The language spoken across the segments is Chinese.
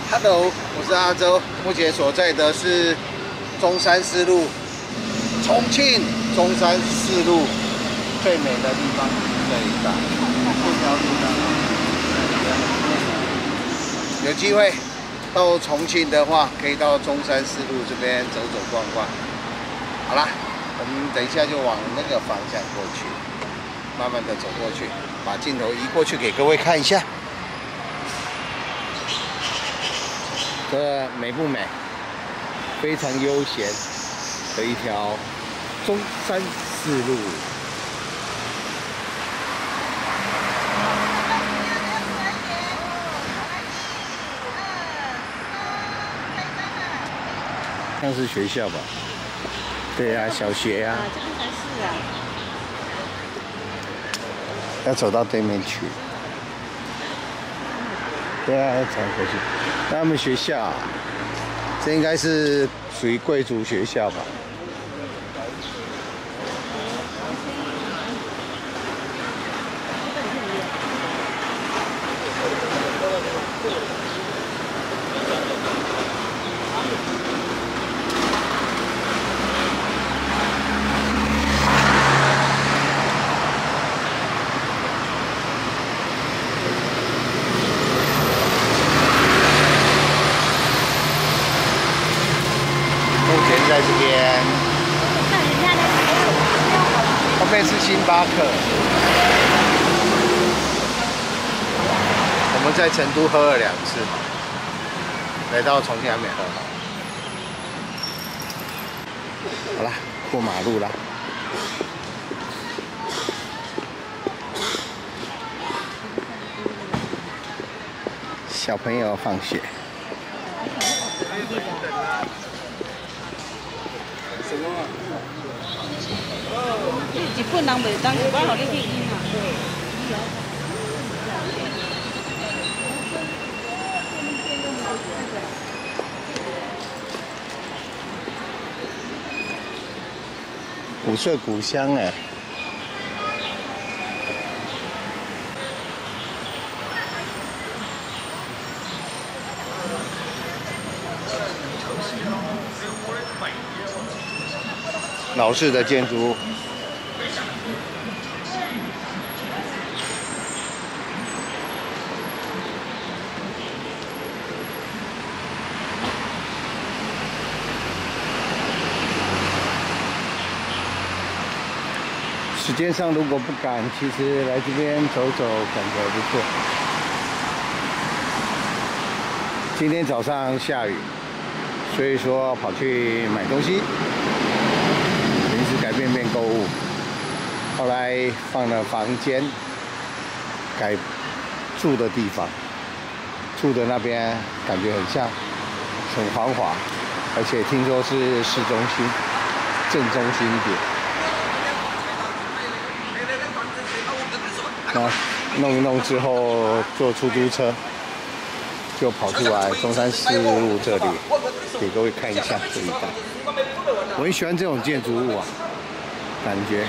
Hello， 我是阿周，目前所在的是中山四路，重庆中山四路最美的地方这一带，这条路呢，有机会到重庆的话，可以到中山四路这边走走逛逛。好啦，我们等一下就往那个方向过去，慢慢的走过去，把镜头移过去给各位看一下。 这美不美？非常悠闲的一条中山四路。像是学校吧？对啊，小学啊。 这个才是啊。 要走到对面去。 对啊，要走过去。他们学校，这应该是属于贵族学校吧？在这边，后面是星巴克。我们在成都喝了2次，来到重庆还没喝好。好啦，过马路啦。小朋友放学。 日本人袂当，我互你去印啊。 古色古香哎。老式的建筑物。 时间上如果不赶，其实来这边走走感觉不错。今天早上下雨，所以说跑去买东西，临时改变购物。后来放了房间，改住的地方，住的那边感觉很像，很繁华，而且听说是市中心，正中心一点。 那弄一弄之后，坐出租车就跑出来中山四路这里，给各位看一下这一带。我很喜欢这种建筑物啊，感觉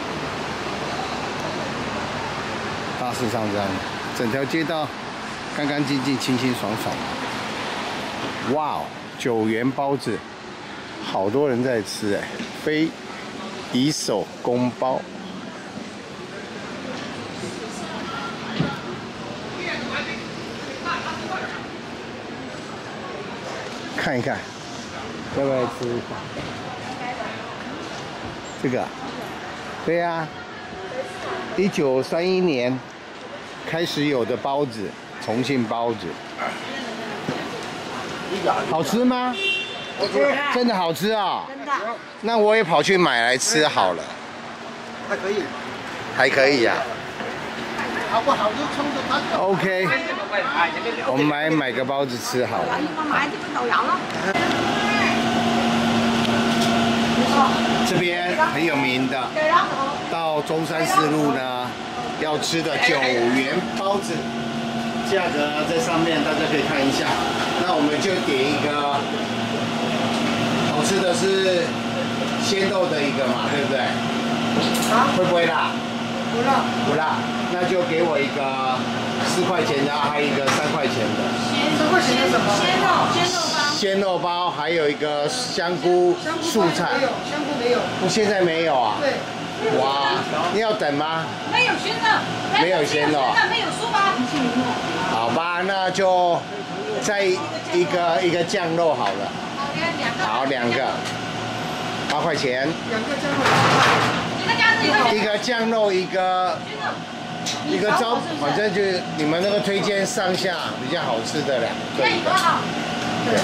大致上这样，整条街道干干净净、清清爽爽。哇哦，9元包子，好多人在吃哎，非遗手工包。 看一看，要不要吃一下？这个，对呀、1931年开始有的包子，重庆包子，好吃吗？真的好吃啊！真的。那我也跑去买来吃好了。还可以。还可以呀、好不好就冲着它。OK。 我们买个包子吃好了。这边很有名的，到中山四路呢，要吃的9元包子，价格在上面，大家可以看一下。那我们就点一个，好吃的是鲜豆的一个嘛，对不对？啊？会不会辣？不辣。不辣，那就给我一个4块钱的，还有一个3块钱的。10块钱的什么？ 鲜肉包，还有一个香菇素菜。 没有，香菇没有。 现在没有啊？ 对。 哇，你要等吗？ 没有鲜肉， 没有鲜肉， 没有酥包。 好吧，那就再一个酱肉好了。好，2个，8块钱。 2个酱肉。 一个酱肉，一个招，反正就是你们那个推荐上下比较好吃的2个。对。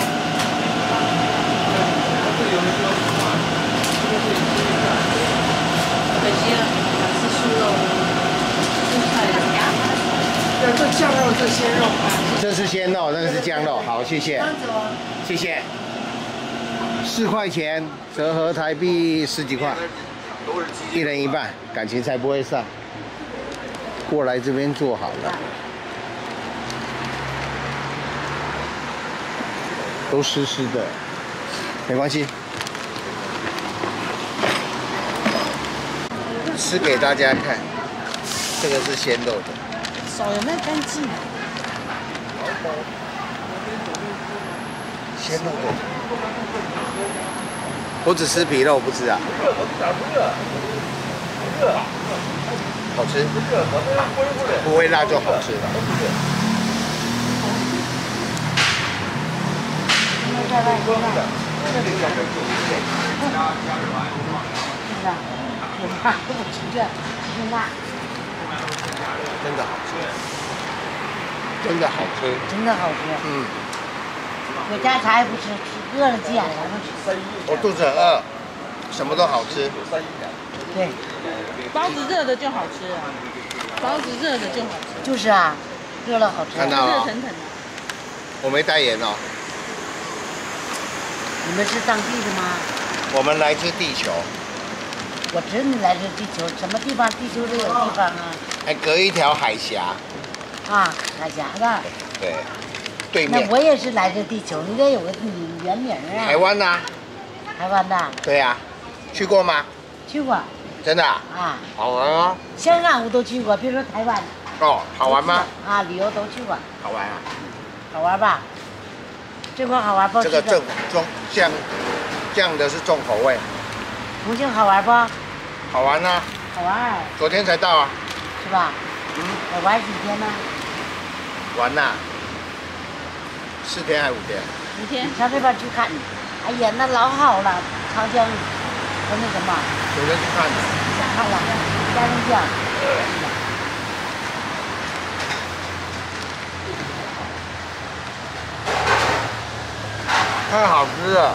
可惜了，是酥肉，蔬菜的。 对，这酱肉，这鲜肉。 这是鲜肉，那是酱肉。好，谢谢。谢谢。4块钱，折合台币10几块，1人1半，感情才不会散。过来这边坐好了，都湿湿的，没关系。吃给大家看，这个是鲜肉的， 手有没有干净？ 鲜肉的，我只吃皮肉，不吃啊。好吃，不会辣就好吃了。真的好吃，真的好吃， 真的好吃。 嗯， 回家啥也不吃，饿了急眼啥不吃。 我肚子很饿，什么都好吃。 对， 包子热的就好吃啊，包子热的就好吃。 就是啊，热了好吃。 看到了， 热腾腾的。 我没带盐哦。 你们是当地的吗？ 我们来自地球。 我知你来自地球，什么地方？地球都有地方啊。 还隔一条海峡。 啊，海峡的。 对，对面。 那我也是来自地球，你得有个原名啊。 台湾呐。 台湾的。 对呀，去过吗？ 去过。 真的啊？ 啊。 好玩哦。 香港我都去过，别说台湾。 哦，好玩吗？ 啊，旅游都去过。 好玩啊。 好玩吧？这块好玩不？ 这个酱的是重口味。 重庆好玩不？ 好玩啊。 好玩。 昨天才到啊。 是吧？ 嗯。 我玩几天呢？ 玩呐。4天还是5天 ？5天。 上这边去看，哎呀，那老好了，长江和那什么。 昨天去看的。 看了，嘉陵江。 太好吃了。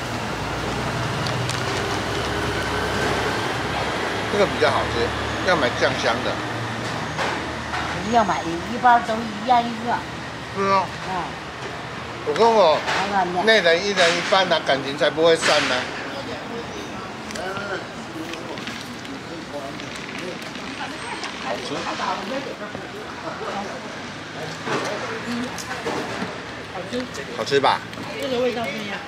这个比较好吃，要买酱香的。 不是要买的，一般都一样一个。 是啊。 嗯。 我跟我那人1人1半呢，感情才不会散呢。好吃。 好吃。 好吃吧？ 这个味道不一样。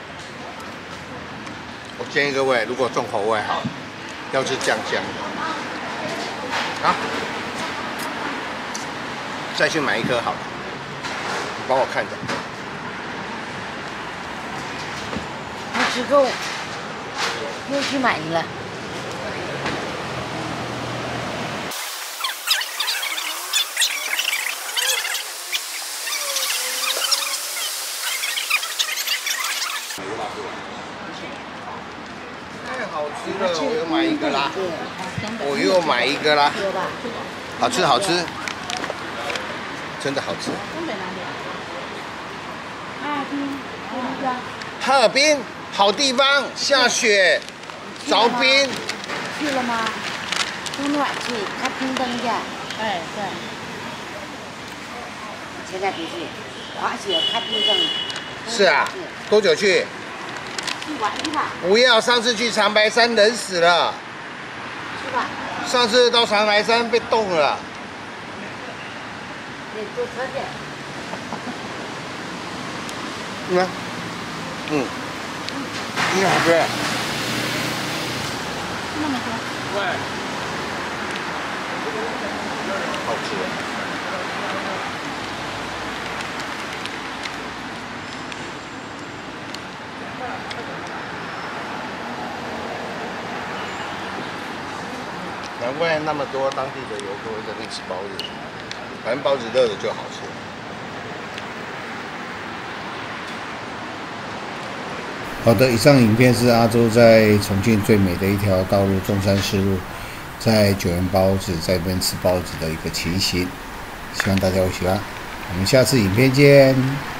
我建议各位，如果重口味哈，要吃酱香的。啊，再去买1颗好了，你帮我看着。 没吃够，又去买去了。 太好吃了，我又买1个啦，我又买1个啦，好吃好吃，真的好吃。 东北哪里啊？ 哈尔滨好地方，下雪，凿冰。 去了吗？冬暖去看冰灯去。 哎，对。 现在不去，滑雪看冰灯。 是啊，多久去？ 去玩去吧。 不要，上次去长白山冷死了。 是吧？ 上次到长白山被冻了。 得坐车去。 嗯。嗯。你好吃。 那么多。 对。好吃。 难怪那么多当地的游客会在这里吃包子，反正包子热的就好吃。好的，以上影片是阿周在重庆最美的一条道路中山四路，在9元包子在这边吃包子的一个情形，希望大家会喜欢。我们下次影片见。